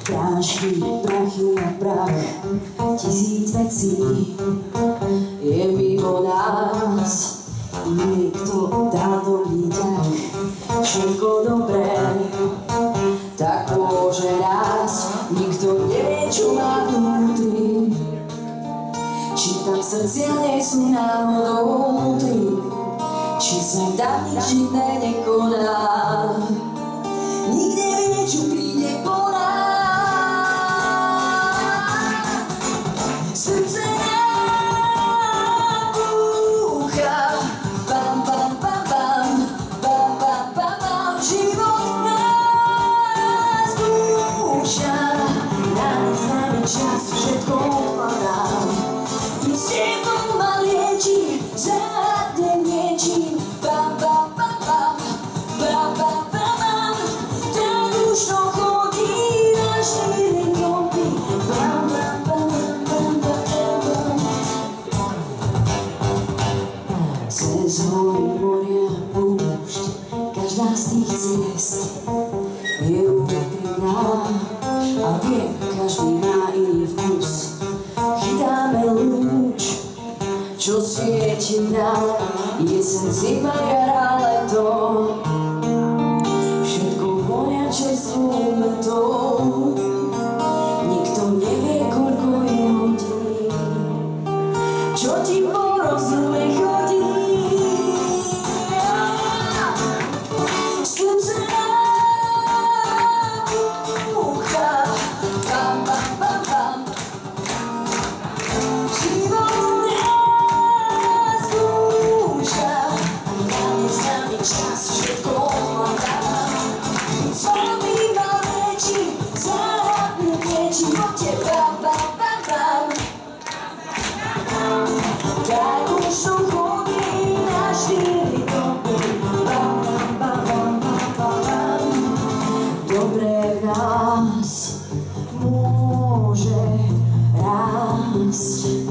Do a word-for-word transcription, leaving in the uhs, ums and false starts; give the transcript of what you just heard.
Prášky, prachy a prach, tisíc vecí je mimo nás. Niekto dá dobrý ťah, všetko dobré, tak môže nás. Nikto nevie, čo má vnútri, či tam srdcia nie sú náhodou vnútri, či sa tam nič iné nekoná. Nikde nevie, čo príde po nás. Srdce nám búcha, bam, bam, bam, bam, bam, bam, bam, bam. Život nás búša, nás máme čas, všetko odpadá. Keď s tebou ma lieči, zahadnem niečím, bam, bam, bam, bam, bam, bam, bam, bam. Tak už to chodí na štyri kopy, bam, bam, bam, bam, bam, bam, bam. Cez hory, moria, púšť, každá z tých ciest je úprimná a viem, každý má iný vkus. Chytáme lúč, čo svieti nám, jeseň, zima, jar a leto. Všetko vonia čerstvou metou, nikto nevie, koľko je hodín, čo ti po rozume chodí. Srdce nám búcha, bam, bam, bam, bam. Život nás búša, máme s nami čas, všetko odpadá. S vami ma liečí, zahadnem niečím, poďte, bam, bam, bam, bam. Tak už to chodí na štyri kopy, bam, bam, bam, bam, bam, bam, bam. Dobré v nás môže rásť.